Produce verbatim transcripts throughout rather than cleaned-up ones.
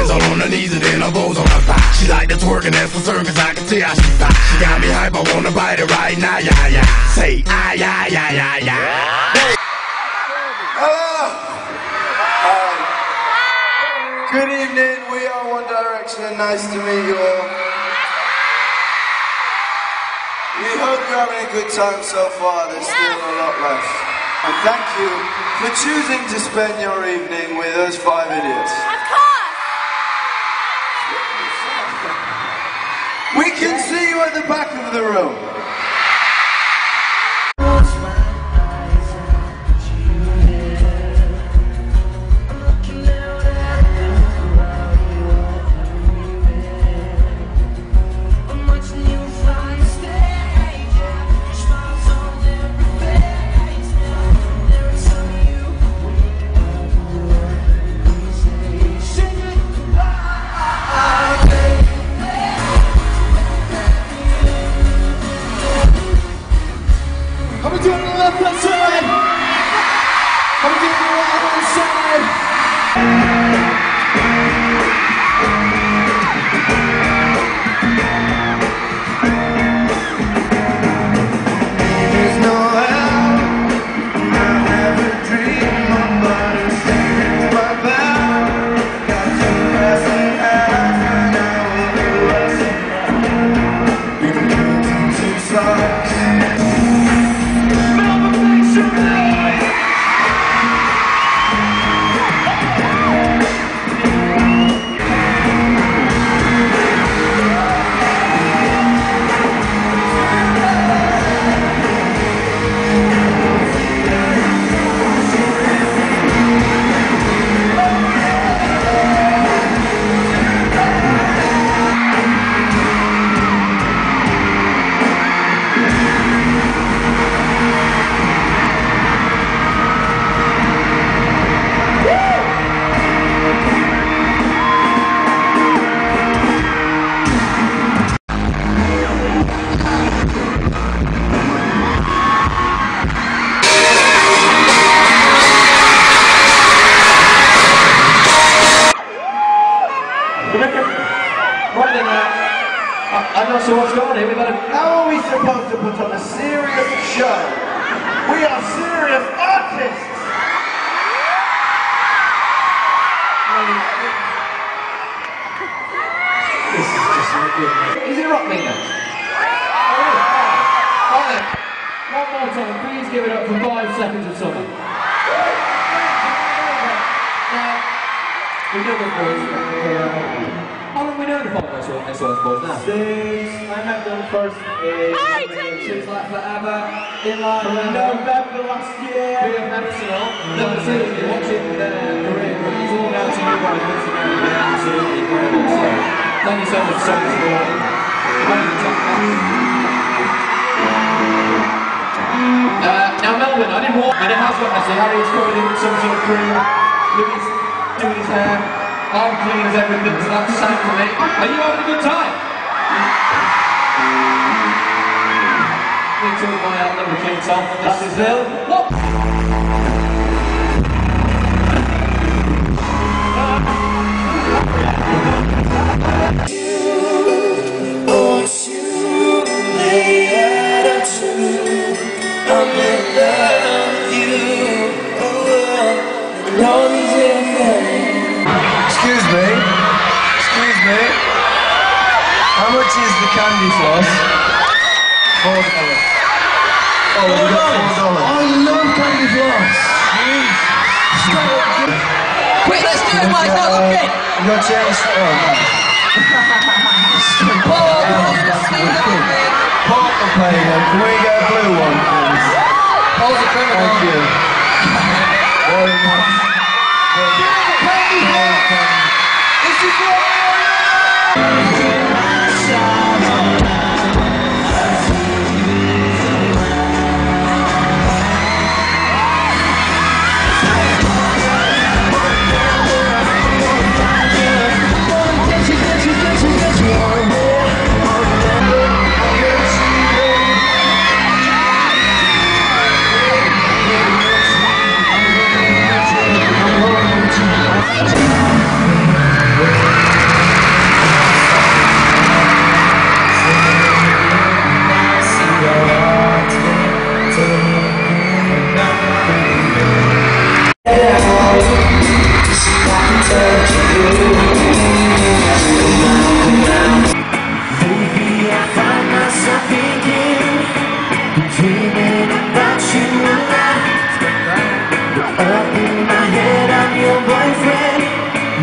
hands all on her knees and then her bows on her thigh. She like to twerk and that's for certain cause I can see how she fly. She got me hype, I wanna bite it right now, yeah, yeah. Say, ah, yeah, yeah, yeah, yeah. Hello! Hi. Good evening, we are One Direction and nice to meet you all. We hope you're having a good time so far, there's still a lot left. And thank you for choosing to spend your evening with us five idiots. Of course! We can see you at the back of the room. I'm not sure what's going on here. We've had a... How are we supposed to put on a serious show? We are serious artists! This is just not good. Is it rock me now? Alright, one more time. Please give it up for five seconds of summer. Now, we know the boys. How long have we known the Five Boys Boys now? Since I met them first in Seems like forever. in like November last year. We have Epsilon. Never seriously watching their career. It's all down to you guys. It's been absolutely incredible. So, thank you so much for so much uh, now Melbourne, I didn't walk, and it has got messy. Harry's covered in some sort of cream. Louis doing his hair. I'm clean as everything, so that's the same for me. Are you having a good time? Me too, my outnumbered King Tom. This is Bill. What? Excuse me, excuse me, how much is the candy floss? Four dollars. Oh, we got four dollars. I love candy floss. Quick, let's do it, Mike, now look it! You got change? Oh, no. Partner pay then, can we get a blue one, please? Thank you. Very much. We'll be right back.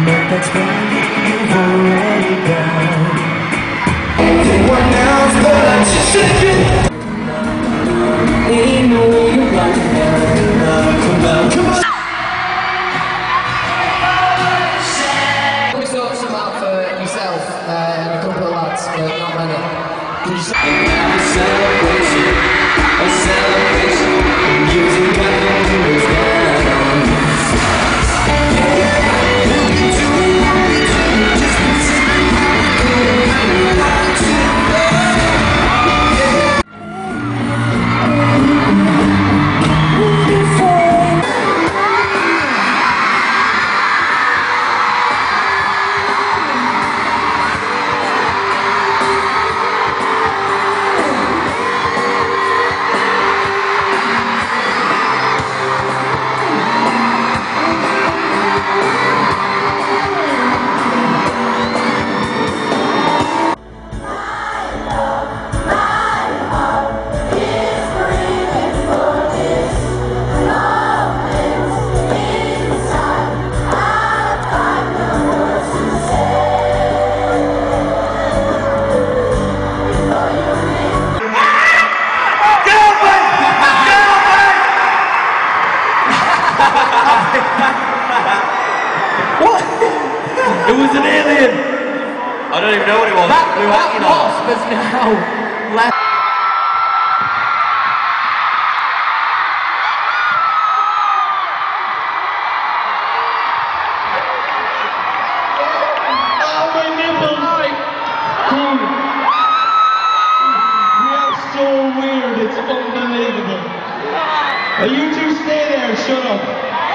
but that's when you've already gone. Anyone else but I'm just shaking. Ain't no way you're right now. Come on, come on. We sort some out for yourself uh, and a couple of lads, but not many. Can you say a celebration, a celebration. Music goes down. What? It was an alien! I don't even know what it was. that? Blue That Hacking wasp has now left. Oh, my nipples! Cool. We are so weird, it's unbelievable. Are you two stay there, shut up.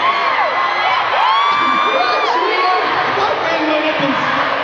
What made my nipples?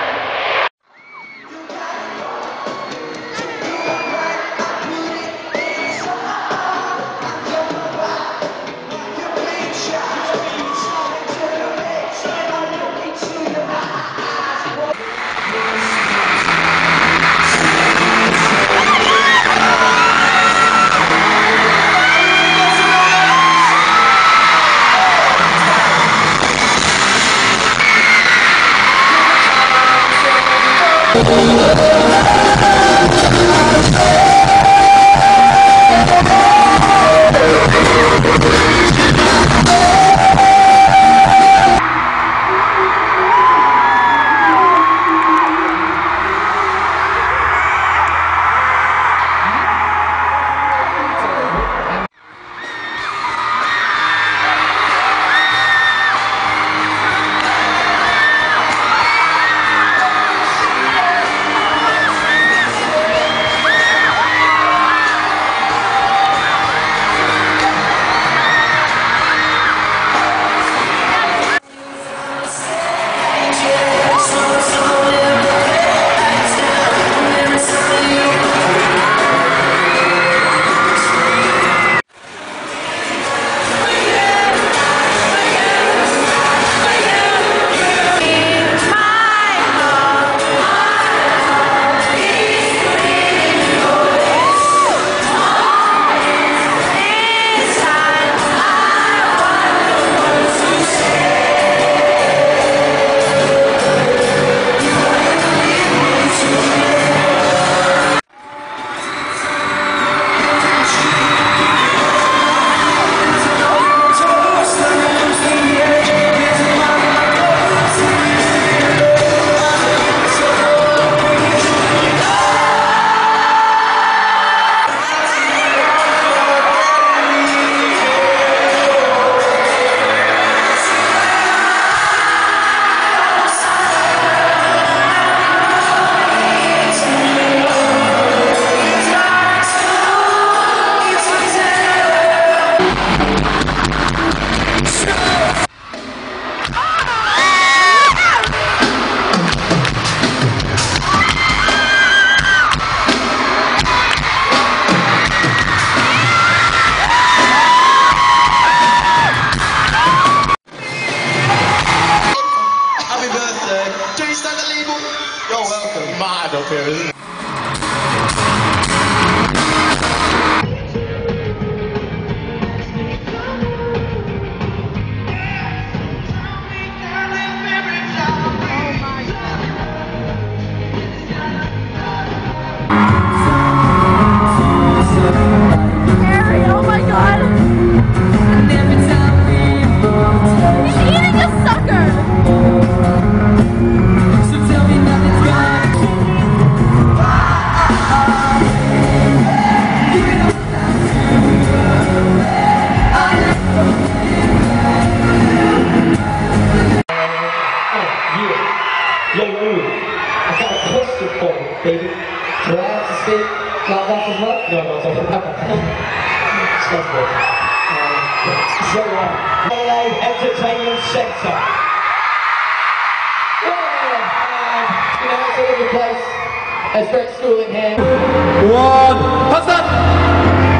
up here, isn't it? Tell me, darling, baby, Yo, Lou, I got a question for you, baby. Do I have to speak like that as well? No, no, don't have It's not good. So, uh, L A Entertainment Centre. And, you know, it's a lovely place. There's great school in here. One, Hassan!